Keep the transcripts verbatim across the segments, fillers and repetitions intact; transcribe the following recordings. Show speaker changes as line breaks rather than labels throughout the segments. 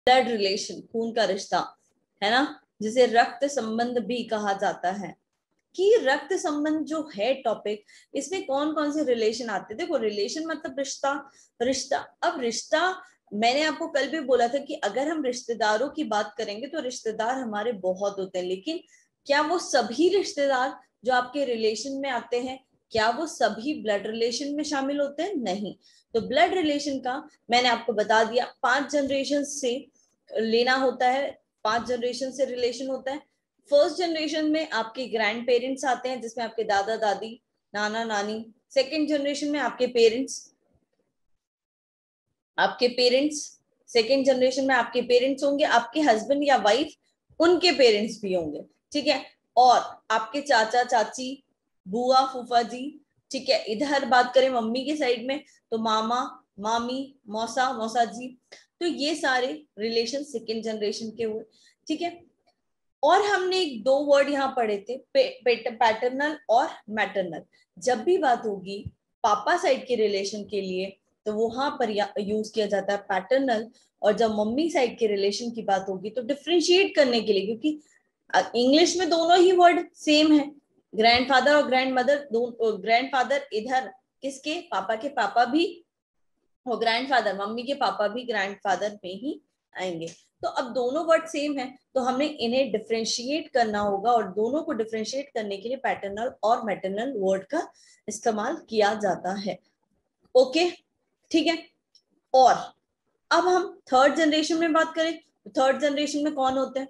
Blood relation, खून का रिश्ता है ना, जिसे रक्त संबंध भी कहा जाता है, कि रक्त संबंध जो है टॉपिक, इसमें कौन कौन से रिलेशन आते हैं। देखो रिलेशन मतलब रिश्ता, रिश्ता अब रिश्ता मैंने आपको कल भी बोला था कि अगर हम रिश्तेदारों की बात करेंगे तो रिश्तेदार हमारे बहुत होते हैं, लेकिन क्या वो सभी रिश्तेदार जो आपके रिलेशन में आते हैं, क्या वो सभी ब्लड रिलेशन में शामिल होते हैं? नहीं। तो ब्लड रिलेशन का मैंने आपको बता दिया, पांच जनरेशन से लेना होता है, पांच जनरेशन से रिलेशन होता है। फर्स्ट जनरेशन में आपके ग्रैंड पेरेंट्स आते हैं, जिसमें आपके दादा दादी, नाना नानी। सेकेंड जनरेशन में आपके पेरेंट्स, आपके पेरेंट्स सेकेंड जनरेशन में आपके पेरेंट्स होंगे, आपके हस्बैंड या वाइफ उनके पेरेंट्स भी होंगे, ठीक है। और आपके चाचा चाची, बुआ फूफा जी, ठीक है। इधर बात करें मम्मी के साइड में तो मामा मामी, मौसा मौसा जी। तो ये सारे रिलेशन सेकेंड जनरेशन के हुए, ठीक है। और हमने एक दो वर्ड यहाँ पढ़े थे, पैटर्नल और मैटरनल। जब भी बात होगी पापा साइड के रिलेशन के लिए तो वहां पर यूज किया जाता है पैटर्नल, और जब मम्मी साइड के रिलेशन की बात होगी तो डिफ्रेंशिएट करने के लिए, क्योंकि इंग्लिश में दोनों ही वर्ड सेम है, ग्रैंडफादर और ग्रैंड मदर, ग्रैंडफादर इधर किसके, पापा के पापा भी, और ग्रैंडफादर मम्मी के पापा भी ग्रैंडफादर में ही आएंगे। तो अब दोनों वर्ड सेम है तो हमें इन्हें डिफरेंशिएट करना होगा, और दोनों को डिफरेंशिएट करने के लिए पैटर्नल और मैटरनल वर्ड का इस्तेमाल किया जाता है। ओके, ठीक है। और अब हम थर्ड जनरेशन में बात करें तो थर्ड जनरेशन में कौन होते हैं?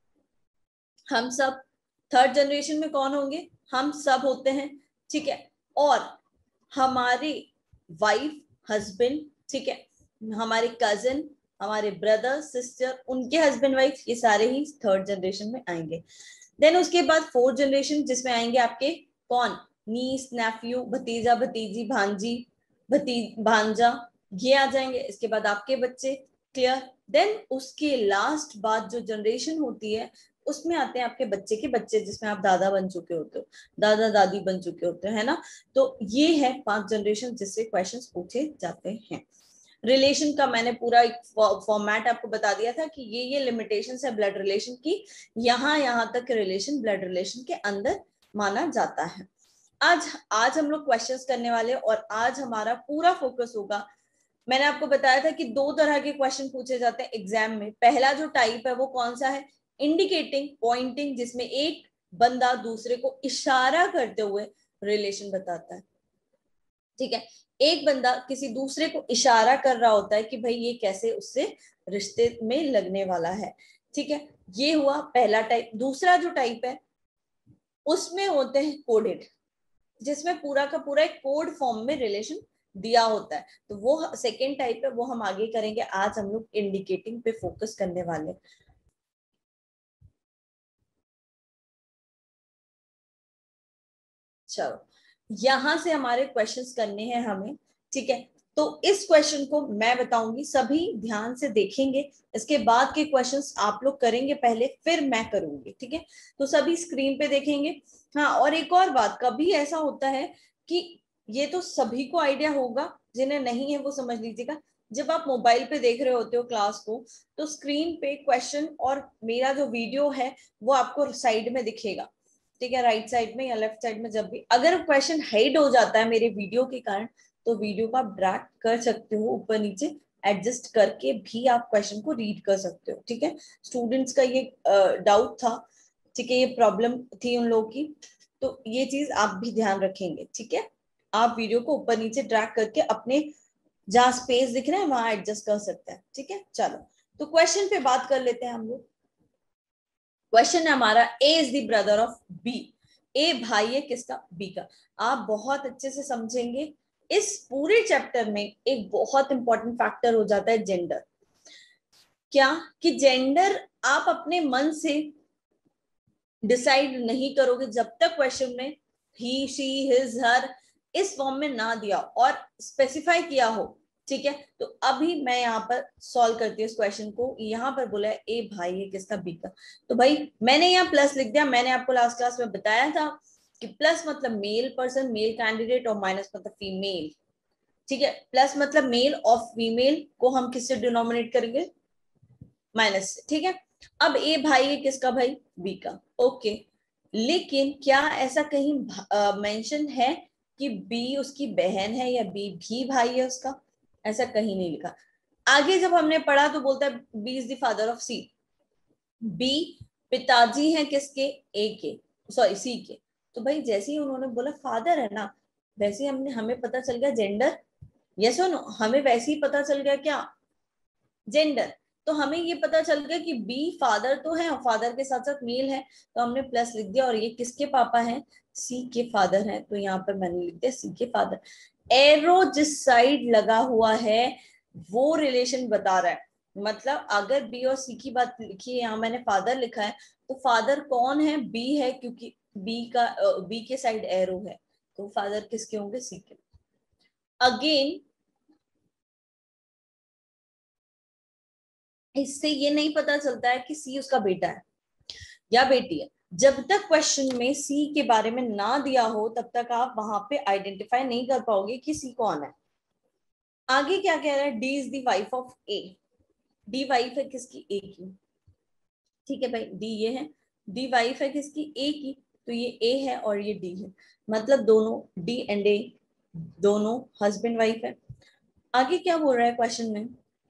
हम सब। थर्ड जनरेशन में कौन होंगे? हम सब होते हैं, ठीक है। और हमारे वाइफ, हस्बैंड, ठीक है, हमारे कजन, हमारे ब्रदर सिस्टर, उनके हस्बैंड वाइफ, ये सारे ही थर्ड जनरेशन में आएंगे। देन उसके बाद फोर्थ जनरेशन, जिसमें आएंगे आपके कौन, नीस नेफ्यू, भतीजा भतीजी, भांजी भती भांजा, ये आ जाएंगे। इसके बाद आपके बच्चे, क्लियर। देन उसके लास्ट बाद जो जनरेशन होती है उसमें आते हैं आपके बच्चे के बच्चे, जिसमें आप दादा बन चुके होते हो, दादा दादी बन चुके होते हो, है ना। तो ये है पांच जनरेशन जिससे क्वेश्चंस पूछे जाते हैं। रिलेशन का मैंने पूरा एक फॉर्मेट आपको बता दिया था कि ये ये लिमिटेशंस है ब्लड रिलेशन की, यहाँ यहाँ तक रिलेशन ब्लड रिलेशन के अंदर माना जाता है। आज आज हम लोग क्वेश्चंस करने वाले, और आज हमारा पूरा फोकस होगा, मैंने आपको बताया था कि दो तरह के क्वेश्चन पूछे जाते हैं एग्जाम में। पहला जो टाइप है वो कौन सा है? इंडिकेटिंग, पॉइंटिंग, जिसमें एक बंदा दूसरे को इशारा करते हुए रिलेशन बताता है, ठीक है। एक बंदा किसी दूसरे को इशारा कर रहा होता है कि भाई ये कैसे उससे रिश्ते में लगने वाला है, ठीक है। ये हुआ पहला टाइप। दूसरा जो टाइप है उसमें होते हैं कोडेड, जिसमें पूरा का पूरा एक कोड फॉर्म में रिलेशन दिया होता है। तो वो सेकेंड टाइप है, वो हम आगे करेंगे। आज हम लोग इंडिकेटिंग पे फोकस करने वाले। चलो, यहां से हमारे क्वेश्चंस करने हैं हमें, ठीक है। तो इस क्वेश्चन को मैं बताऊंगी, सभी ध्यान से देखेंगे। इसके बाद के क्वेश्चंस आप लोग करेंगे पहले, फिर मैं करूंगी, ठीक है। तो सभी स्क्रीन पे देखेंगे। हाँ, और एक और बात, कभी ऐसा होता है कि ये तो सभी को आइडिया होगा, जिन्हें नहीं है वो समझ लीजिएगा। जब आप मोबाइल पे देख रहे होते हो क्लास को, तो स्क्रीन पे क्वेश्चन और मेरा जो वीडियो है वो आपको साइड में दिखेगा, ठीक है, राइट साइड में या लेफ्ट साइड में। जब भी अगर क्वेश्चन हाइड हो जाता है मेरे वीडियो के कारण, तो वीडियो को आप ड्रैग कर सकते हो ऊपर नीचे, एडजस्ट करके भी आप क्वेश्चन को रीड कर सकते हो, ठीक है। स्टूडेंट्स का ये डाउट था, ठीक है, ये प्रॉब्लम थी उन लोगों की, तो ये चीज आप भी ध्यान रखेंगे, ठीक है। आप वीडियो को ऊपर नीचे ड्रैग करके अपने जहां स्पेस दिख रहा है वहां एडजस्ट कर सकते हैं, ठीक है। चलो, तो क्वेश्चन पे बात कर लेते हैं हम लोग। क्वेश्चन है हमारा, A is the brother of B. A भाई है किसका? बी का। आप बहुत अच्छे से समझेंगे, इस पूरे चैप्टर में एक बहुत इंपॉर्टेंट फैक्टर हो जाता है जेंडर। क्या कि जेंडर आप अपने मन से डिसाइड नहीं करोगे जब तक क्वेश्चन में ही, शी, हिज, हर इस फॉर्म में ना दिया और स्पेसिफाई किया हो, ठीक है। तो अभी मैं यहाँ पर सॉल्व करती हूँ इस क्वेश्चन को। यहाँ पर बोला है ए भाई है किसका? बी का। तो भाई मैंने यहाँ प्लस लिख दिया। मैंने आपको लास्ट क्लास में बताया था कि प्लस मतलब मेल पर्सन, मेल कैंडिडेट, और माइनस मतलब फीमेल, ठीक है। प्लस मतलब मेल और फीमेल को हम किससे डिनोमिनेट करेंगे? माइनस से, ठीक है। अब ए भाई है किसका भाई, बी का, ओके। लेकिन क्या ऐसा कहीं मेंशन है कि बी उसकी बहन है या बी भी भाई है उसका, ऐसा कहीं नहीं लिखा। आगे जब हमने पढ़ा तो बोलता है B is the father of C, B पिताजी हैं किसके, ए के, सॉरी सी के। तो भाई जैसे ही उन्होंने बोला फादर है ना, वैसे ही हमने हमें पता चल गया जेंडर, यस और नो, हमें वैसे ही पता चल गया क्या, जेंडर। तो हमें ये पता चल गया कि बी फादर तो है और फादर के साथ साथ मेल है, तो हमने प्लस लिख दिया। और ये किसके पापा हैं, सी के फादर हैं, तो यहाँ पर मैंने लिख दिया सी के फादर। एरो जिस साइड लगा हुआ है वो रिलेशन बता रहा है, मतलब अगर बी और सी की बात लिखी है, यहाँ मैंने फादर लिखा है, तो फादर कौन है, बी है, क्योंकि बी का बी के साइड एरो है, तो फादर किसके होंगे, सी के। अगेन इससे ये नहीं पता चलता है कि सी उसका बेटा है या बेटी है, जब तक क्वेश्चन में सी के बारे में ना दिया हो तब तक आप वहां पे आइडेंटिफाई नहीं कर पाओगे कि सी कौन है। आगे क्या कह रहा है, D is the wife of A, D wife है किसकी, ए की, ठीक है भाई, डी ये है, डी वाइफ है किसकी, ए की, तो ये ए है और ये डी है, मतलब दोनों डी एंड ए दोनों हस्बैंड वाइफ है। आगे क्या बोल रहा है क्वेश्चन में,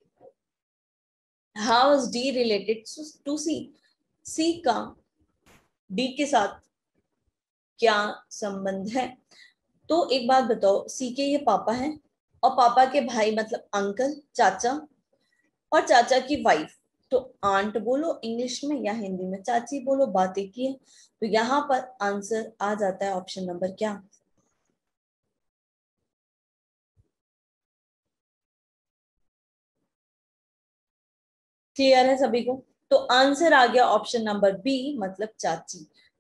how is D related to C, C का डी के साथ क्या संबंध है। तो एक बात बताओ, सी के ये पापा हैं और पापा के भाई मतलब अंकल, चाचा, और चाचा की वाइफ, तो आंट बोलो इंग्लिश में या हिंदी में, चाची बोलो, बात एक ही है। तो यहाँ पर आंसर आ जाता है ऑप्शन नंबर क्या, क्लियर है सभी को। तो आंसर आ गया ऑप्शन नंबर बी, मतलब चाची।